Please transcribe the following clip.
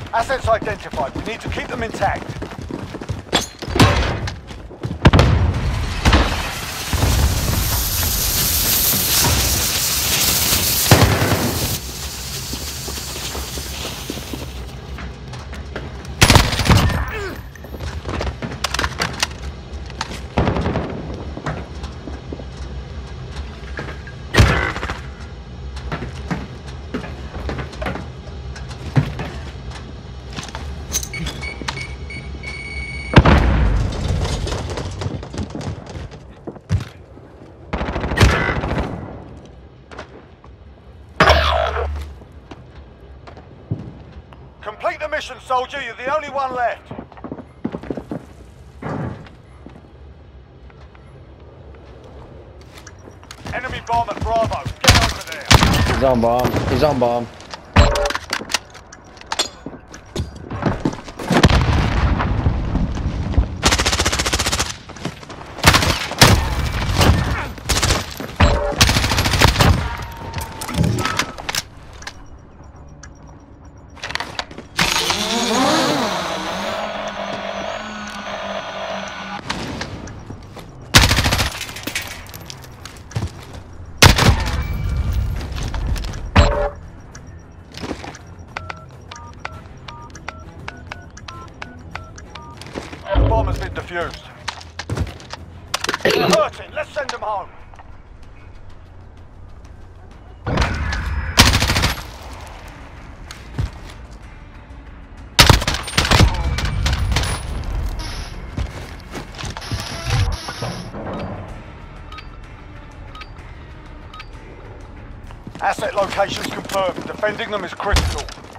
Assets identified. We need to keep them intact. Complete the mission, soldier. You're the only one left. Enemy bomb at Bravo. Get over there. He's on bomb. He's on bomb. The bomb has been defused. They're hurting. Let's send them home. Asset locations confirmed. Defending them is critical.